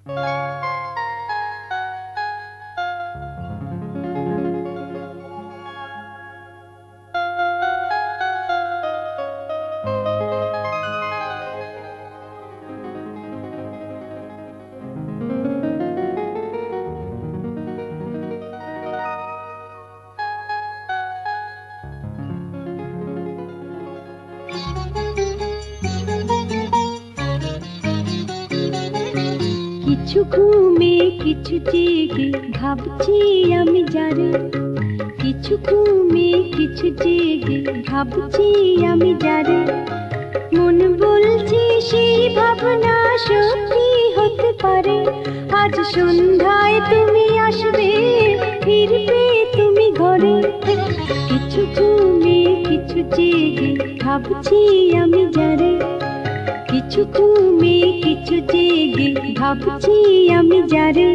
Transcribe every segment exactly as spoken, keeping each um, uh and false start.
কিছু ঘুমে কিছু জেগে ভাবছি আমি যারে, কিছু ঘুমে কিছু জেগে ভাবছি আমি যারে। মন বলছে সেই ভাবনা সত্যি হতে পারে, আজ সন্ধ্যায় তুমি আসবে, ফিরবে তুমি ঘরে। কিছু ঘুমে কিছু জেগে ভাবছি আমি যারে, কিছু ঘুমে কিছু জেগে ভাবছি আমি যারে।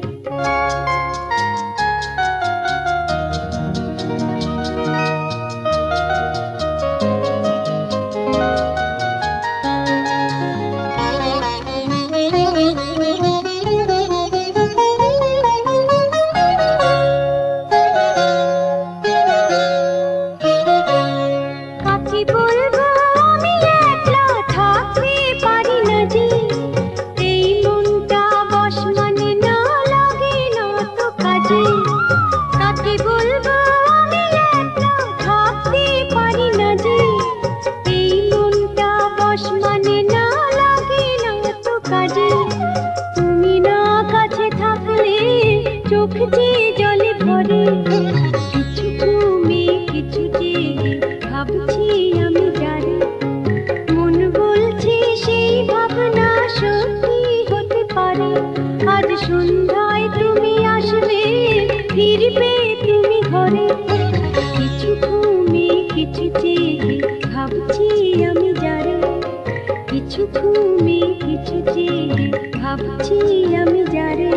চোখ যে জলে ভরে, কিছু ঘুমে কিছু জেগে ভাবছি আমি যারে। মন বলছে সেই ভাবনা সত্যি হতে পারে, আজ সন্ধ্যায় তুমি আসবে, ফিরবে তুমি ঘরে। কিছু ঘুমে কিছু জেগে ভাবছি আমি যারে, কিছু ঘুমে কিছু জেগে ভাবছি আমি যারে।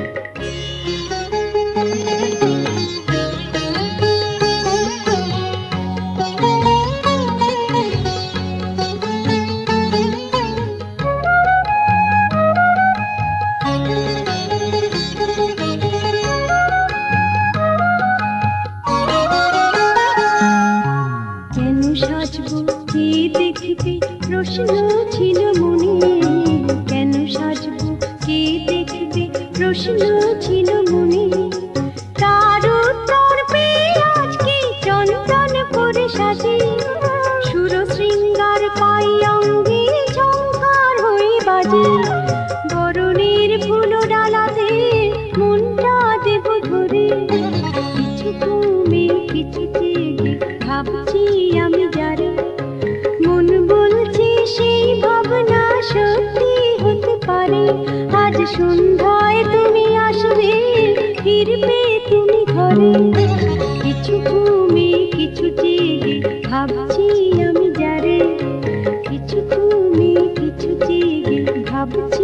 প্রশ্ন ছিল মনে, কেন সাজবো কে দেখবে, প্রশ্ন ছিল মনে। তার উত্তর পেয়ে আজকে চন্দন করে সাজে, সুর শৃঙ্গার পাই অঙ্গে ঝংকার হয়ে বাজে। বরণের ফুল ডালাতে মনটা দেব ধরে, কিছু ঘুমে কিছু জেগে ভাবছি আমি যারে। মন বলছে সেই ভাবনা সত্যি হতে পারে, আজ সন্ধ্যায় তুমি আসবে, ফিরবে তুমি ঘরে। কিছু ঘুমে কিছু জেগে ভাবছি আমি যারে, কিছু ঘুমে কিছু জেগে ভাবছি